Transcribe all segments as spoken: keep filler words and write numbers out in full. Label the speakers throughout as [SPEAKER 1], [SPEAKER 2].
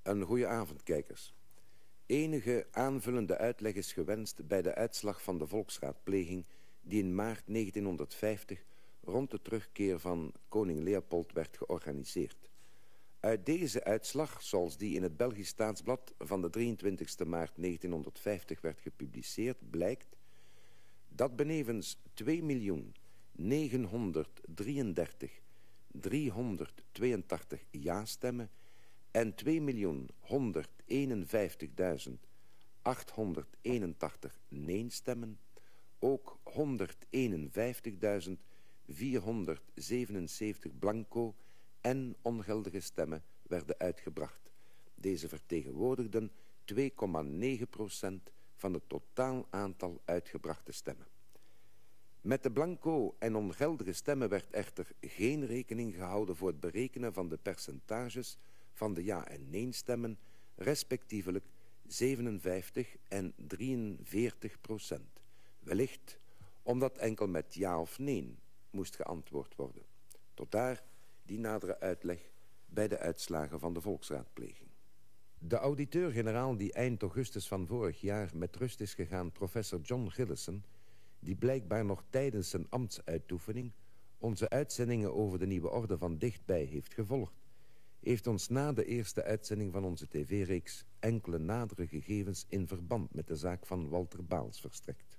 [SPEAKER 1] Een goeie avond, kijkers. Enige aanvullende uitleg is gewenst bij de uitslag van de volksraadpleging die in maart negentienhonderdvijftig rond de terugkeer van koning Leopold werd georganiseerd. Uit deze uitslag, zoals die in het Belgisch Staatsblad van de drieëntwintigste maart negentienhonderdvijftig werd gepubliceerd, blijkt dat benevens twee miljoen negenhonderddrieëndertig driehonderdtweeëntachtig ja-stemmen en twee miljoen honderdeenenvijftigduizend achthonderdeenentachtig nee-stemmen ook honderdeenenvijftigduizend vierhonderdzevenenzeventig blanco en ongeldige stemmen werden uitgebracht. Deze vertegenwoordigden twee komma negen procent van het totaal aantal uitgebrachte stemmen. Met de blanco en ongeldige stemmen werd echter geen rekening gehouden voor het berekenen van de percentages van de ja- en nee-stemmen, respectievelijk zevenenvijftig en drieënveertig procent. Wellicht omdat enkel met ja of nee moest geantwoord worden. Tot daar die nadere uitleg bij de uitslagen van de volksraadpleging. De auditeur-generaal die eind augustus van vorig jaar met rust is gegaan, professor John Gillison, die blijkbaar nog tijdens zijn ambtsuitoefening onze uitzendingen over de nieuwe orde van dichtbij heeft gevolgd, heeft ons na de eerste uitzending van onze tv-reeks enkele nadere gegevens in verband met de zaak van Walter Baals verstrekt.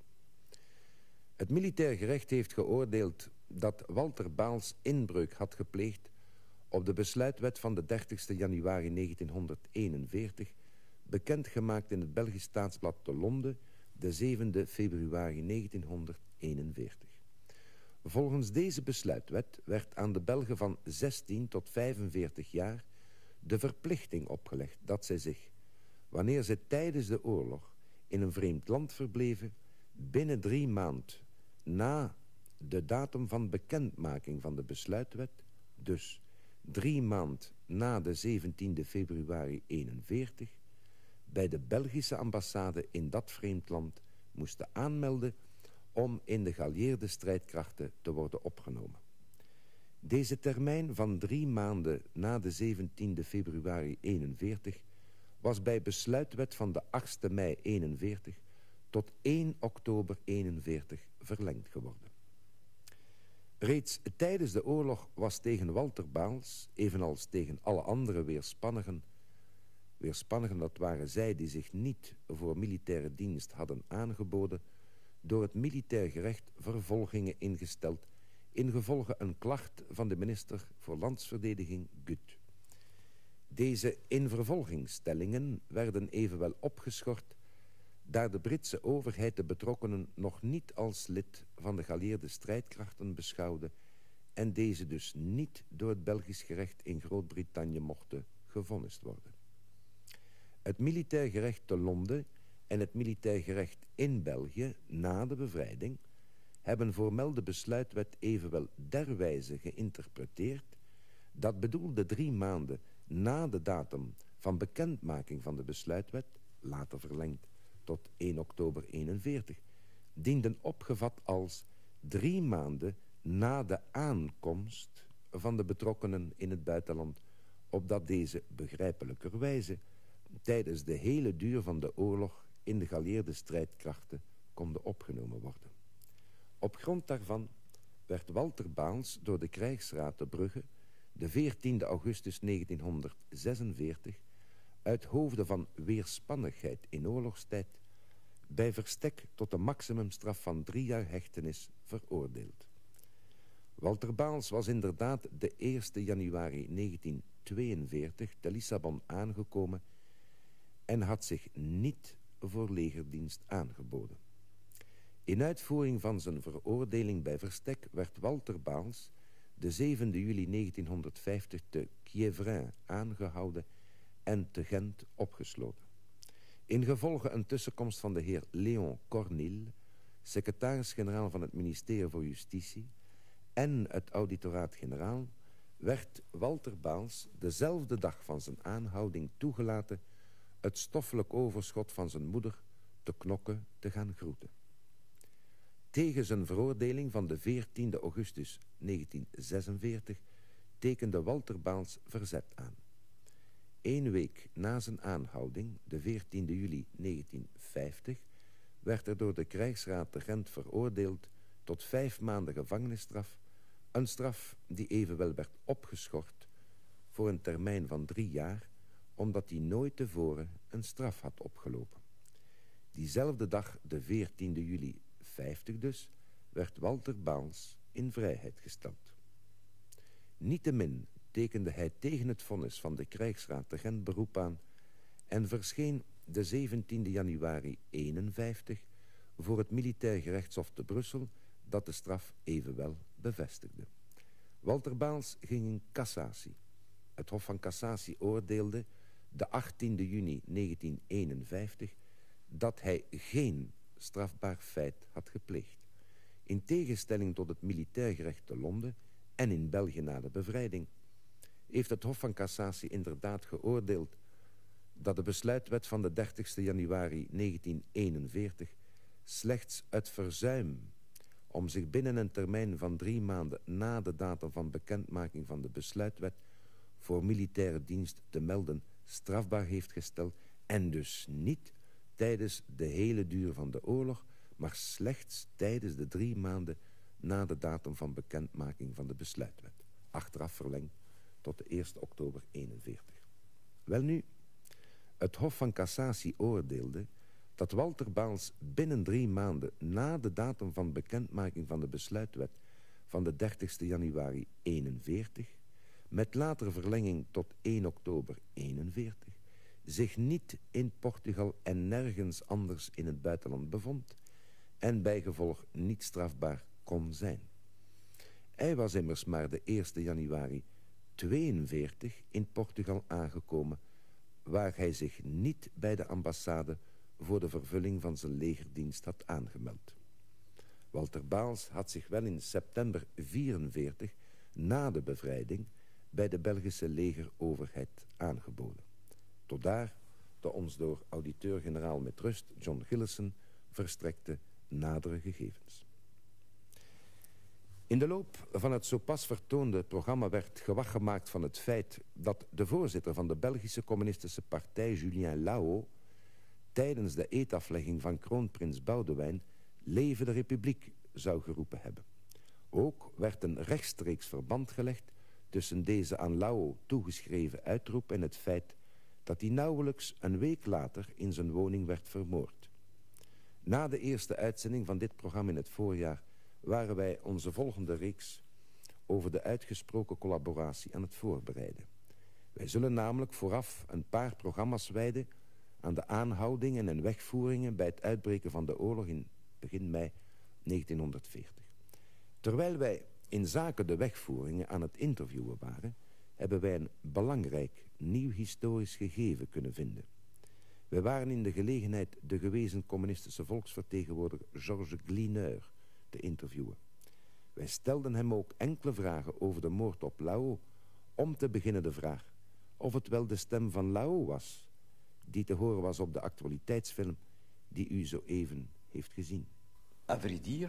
[SPEAKER 1] Het militair gerecht heeft geoordeeld dat Walter Baals inbreuk had gepleegd op de besluitwet van de dertigste januari negentienhonderdeenenveertig, bekendgemaakt in het Belgisch Staatsblad te Londen de zevende februari negentienhonderdeenenveertig. Volgens deze besluitwet werd aan de Belgen van zestien tot vijfenveertig jaar de verplichting opgelegd dat zij zich, wanneer zij tijdens de oorlog in een vreemd land verbleven, binnen drie maand na de datum van bekendmaking van de besluitwet, dus drie maand na de zeventiende februari eenenveertig, bij de Belgische ambassade in dat vreemd land moesten aanmelden om in de geallieerde strijdkrachten te worden opgenomen. Deze termijn van drie maanden na de zeventiende februari eenenveertig was bij besluitwet van de achtste mei eenenveertig tot één oktober eenenveertig verlengd geworden. Reeds tijdens de oorlog was tegen Walter Baals, evenals tegen alle andere weerspannigen, weerspannigen dat waren zij die zich niet voor militaire dienst hadden aangeboden, door het militair gerecht vervolgingen ingesteld ingevolge een klacht van de minister voor Landsverdediging Gut. Deze invervolgingstellingen werden evenwel opgeschort, daar de Britse overheid de betrokkenen nog niet als lid van de geallieerde strijdkrachten beschouwde en deze dus niet door het Belgisch gerecht in Groot-Brittannië mochten gevonnist worden. Het militair gerecht te Londen en het militair gerecht in België na de bevrijding hebben voormelde besluitwet evenwel derwijze geïnterpreteerd dat bedoelde drie maanden na de datum van bekendmaking van de besluitwet, later verlengd tot één oktober eenenveertig, dienden opgevat als drie maanden na de aankomst van de betrokkenen in het buitenland, opdat deze begrijpelijkerwijze tijdens de hele duur van de oorlog in de geallieerde strijdkrachten konden opgenomen worden. Op grond daarvan werd Walter Baals door de krijgsraad te Brugge de veertiende augustus negentienhonderdzesenveertig uit hoofde van weerspannigheid in oorlogstijd bij verstek tot een maximumstraf van drie jaar hechtenis veroordeeld. Walter Baals was inderdaad de eerste januari negentientweeënveertig te Lissabon aangekomen en had zich niet voor legerdienst aangeboden. In uitvoering van zijn veroordeling bij verstek werd Walter Baals de zevende juli negentienhonderdvijftig te Quievrain aangehouden en te Gent opgesloten. Ingevolge een tussenkomst van de heer Léon Cornille, secretaris-generaal van het ministerie voor Justitie, en het auditoraat-generaal, werd Walter Baals dezelfde dag van zijn aanhouding toegelaten het stoffelijk overschot van zijn moeder te Knokke te gaan groeten. Tegen zijn veroordeling van de veertiende augustus negentienzesenveertig tekende Walter Baals verzet aan. één week na zijn aanhouding, de veertiende juli negentienvijftig, werd er door de krijgsraad te Gent veroordeeld tot vijf maanden gevangenisstraf, een straf die evenwel werd opgeschort voor een termijn van drie jaar, omdat hij nooit tevoren een straf had opgelopen. Diezelfde dag, de veertiende juli vijftig dus, werd Walter Baals in vrijheid gesteld. Niettemin tekende hij tegen het vonnis van de krijgsraad te Gent beroep aan en verscheen de zeventiende januari eenenvijftig voor het militair gerechtshof te Brussel, dat de straf evenwel bevestigde. Walter Baals ging in cassatie. Het Hof van Cassatie oordeelde de achttiende juni negentieneenenvijftig dat hij geen strafbaar feit had gepleegd. In tegenstelling tot het militair gerecht te Londen en in België na de bevrijding, heeft het Hof van Cassatie inderdaad geoordeeld dat de besluitwet van de dertigste januari negentieneenenveertig slechts het verzuim om zich binnen een termijn van drie maanden na de datum van bekendmaking van de besluitwet voor militaire dienst te melden strafbaar heeft gesteld en dus niet tijdens de hele duur van de oorlog, maar slechts tijdens de drie maanden na de datum van bekendmaking van de besluitwet, achteraf verlengd tot de eerste oktober eenenveertig. Welnu, het Hof van Cassatie oordeelde dat Walter Baals binnen drie maanden na de datum van bekendmaking van de besluitwet van de dertigste januari eenenveertig, met latere verlenging tot één oktober eenenveertig, zich niet in Portugal en nergens anders in het buitenland bevond en bijgevolg niet strafbaar kon zijn. Hij was immers maar de eerste januari tweeënveertig in Portugal aangekomen, waar hij zich niet bij de ambassade voor de vervulling van zijn legerdienst had aangemeld. Walter Baals had zich wel in september vierenveertig, na de bevrijding, bij de Belgische legeroverheid aangeboden. Tot daar de ons door auditeur-generaal met rust John Gillessen verstrekte nadere gegevens. In de loop van het zo pas vertoonde programma werd gewag gemaakt van het feit dat de voorzitter van de Belgische Communistische Partij, Julien Lahaut, tijdens de eedaflegging van kroonprins Boudewijn Leve de Republiek zou geroepen hebben. Ook werd een rechtstreeks verband gelegd tussen deze aan Lahaut toegeschreven uitroep en het feit dat hij nauwelijks een week later in zijn woning werd vermoord. Na de eerste uitzending van dit programma in het voorjaar waren wij onze volgende reeks over de uitgesproken collaboratie aan het voorbereiden. Wij zullen namelijk vooraf een paar programma's wijden aan de aanhoudingen en wegvoeringen bij het uitbreken van de oorlog in begin mei negentienhonderdveertig. Terwijl wij in zaken de wegvoeringen aan het interviewen waren, hebben wij een belangrijk nieuw historisch gegeven kunnen vinden. Wij waren in de gelegenheid de gewezen communistische volksvertegenwoordiger Georges Glineur te interviewen. Wij stelden hem ook enkele vragen over de moord op Lahaut, om te beginnen de vraag of het wel de stem van Lahaut was die te horen was op de actualiteitsfilm die u zo even heeft gezien.
[SPEAKER 2] À vrai dire,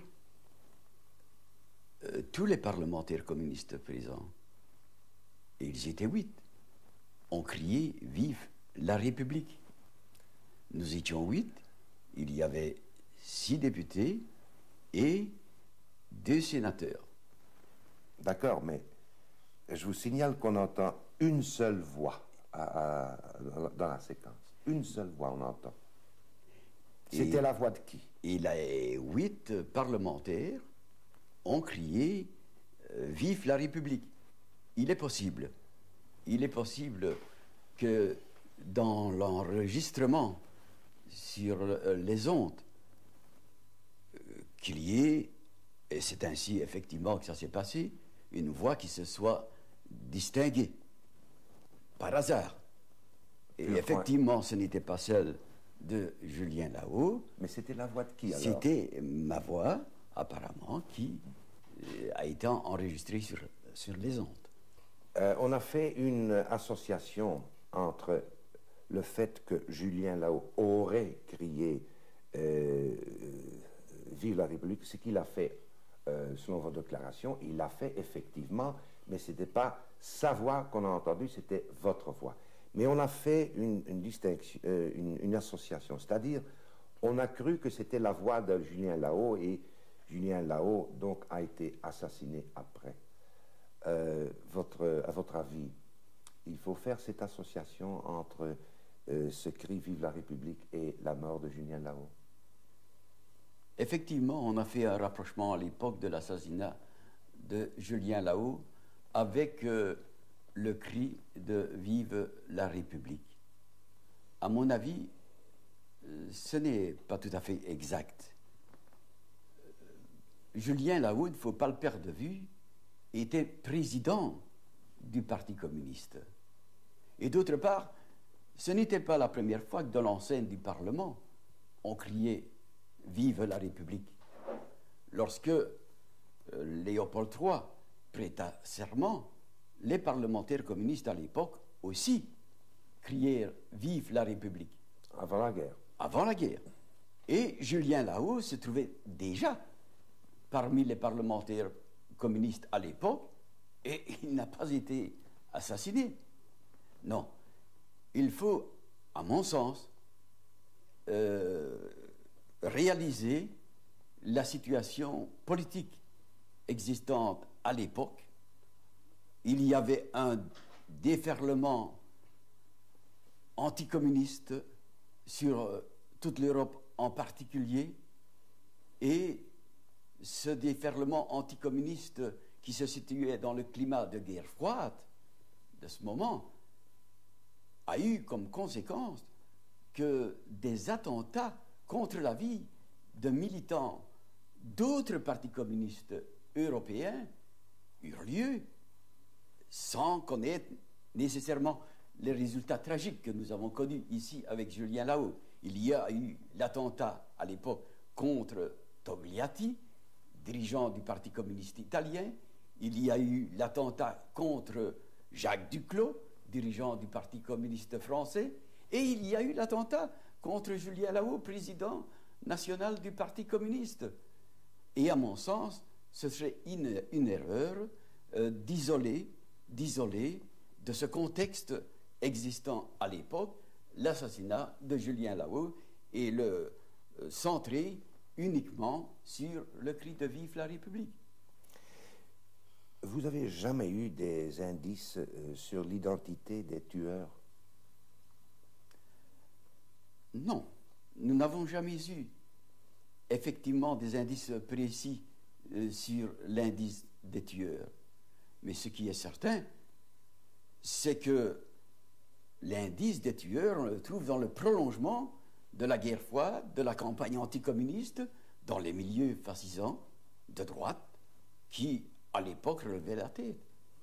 [SPEAKER 2] euh, tous les parlementaires communistes présents, et ils étaient huit, ont crié « Vive la République !» Nous étions huit, il y avait six députés et deux sénateurs.
[SPEAKER 1] D'accord, mais je vous signale qu'on entend une seule voix à, à, dans la séquence. Une seule voix on entend. C'était la voix de qui?
[SPEAKER 2] Et les huit parlementaires ont crié euh, « Vive la République !» Il est possible, il est possible que dans l'enregistrement sur les ondes, euh, qu'il y ait, et c'est ainsi effectivement que ça s'est passé, une voix qui se soit distinguée, par hasard. Et
[SPEAKER 1] Le
[SPEAKER 2] effectivement,
[SPEAKER 1] point.
[SPEAKER 2] ce n'était pas celle de Julien Lahaut.
[SPEAKER 1] Mais c'était la voix de qui alors?
[SPEAKER 2] C'était ma voix, apparemment, qui euh, a été enregistrée sur, sur les ondes.
[SPEAKER 1] Euh, on a fait une association entre le fait que Julien Lahaut aurait crié euh, « Vive la République », ce qu'il a fait euh, selon votre déclaration, il l'a fait effectivement, mais ce n'était pas sa voix qu'on a entendue, c'était votre voix. Mais on a fait une, une distinction, euh, une, une association, c'est-à-dire on a cru que c'était la voix de Julien Lahaut et Julien Lahaut donc a été assassiné après. Euh, votre, à votre avis, il faut faire cette association entre euh, ce cri Vive la République et la mort de Julien Lahaut?
[SPEAKER 2] Effectivement, on a fait un rapprochement à l'époque de l'assassinat de Julien Lahaut avec euh, le cri de Vive la République. À mon avis, euh, ce n'est pas tout à fait exact. Euh, Julien Lahaut, il ne faut pas le perdre de vue, était président du Parti communiste. Et d'autre part, ce n'était pas la première fois que dans l'enceinte du Parlement, on criait « Vive la République ». Lorsque euh, Léopold trois prêta serment, les parlementaires communistes à l'époque aussi crièrent « Vive la République ».
[SPEAKER 1] Avant la guerre.
[SPEAKER 2] Avant la guerre. Et Julien Lahaut se trouvait déjà parmi les parlementaires communistes à l'époque, et il n'a pas été assassiné. Non. Il faut, à mon sens, euh, réaliser la situation politique existante à l'époque. Il y avait un déferlement anticommuniste sur euh, toute l'Europe en particulier, et ce déferlement anticommuniste qui se situait dans le climat de guerre froide de ce moment a eu comme conséquence que des attentats contre la vie de militants d'autres partis communistes européens eurent lieu sans connaître nécessairement les résultats tragiques que nous avons connus ici avec Julien Lahaut. Il y a eu l'attentat à l'époque contre Togliatti, dirigeant du Parti communiste italien. Il y a eu l'attentat contre Jacques Duclos, dirigeant du Parti communiste français. Et il y a eu l'attentat contre Julien Lahaut, président national du Parti communiste. Et à mon sens, ce serait une, une erreur euh, d'isoler, d'isoler de ce contexte existant à l'époque l'assassinat de Julien Lahaut et le euh, centrer uniquement sur le cri de Vive la République.
[SPEAKER 1] Vous avez jamais eu des indices euh, sur l'identité des tueurs?
[SPEAKER 2] Non, nous n'avons jamais eu effectivement des indices précis euh, sur l'indice des tueurs. Mais ce qui est certain, c'est que l'indice des tueurs, on le trouve dans le prolongement de la guerre froide, de la campagne anticommuniste, dans les milieux fascisants de droite qui, à l'époque, relevaient la tête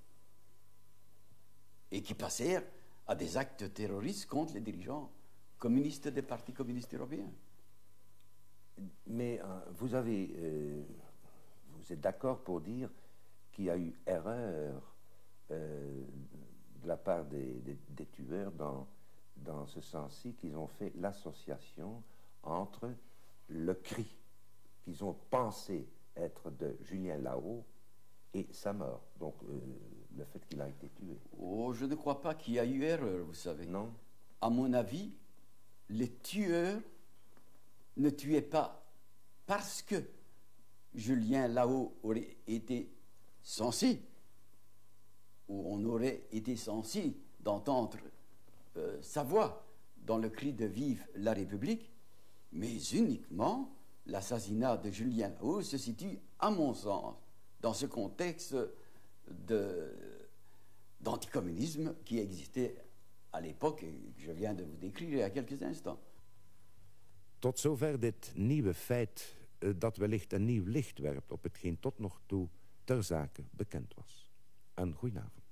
[SPEAKER 2] et qui passèrent à des actes terroristes contre les dirigeants communistes des partis communistes européens.
[SPEAKER 1] Mais euh, vous avez, euh, vous êtes d'accord pour dire qu'il y a eu erreur euh, de la part des, des, des tueurs dans, dans ce sens-ci, qu'ils ont fait l'association entre le cri qu'ils ont pensé être de Julien Lahaut et sa mort, donc euh, le fait qu'il a été tué.
[SPEAKER 2] Oh, je ne crois pas qu'il y a eu erreur, vous savez.
[SPEAKER 1] Non.
[SPEAKER 2] À mon avis, les tueurs ne tuaient pas parce que Julien Lahaut aurait été censé, ou on aurait été censé d'entendre euh, sa voix dans le cri de Vive la République, mais uniquement l'assassinat de Julien Lahaut se situe, à mon sens, dans ce contexte de, d'anticommunisme qui existait à l'époque et que je viens de vous décrire il y a quelques instants.
[SPEAKER 1] Tot zover dit nieuwe feit uh, dat wellicht een nieuw licht werpt op hetgeen tot nog toe ter zake bekend was. Een goedenavond.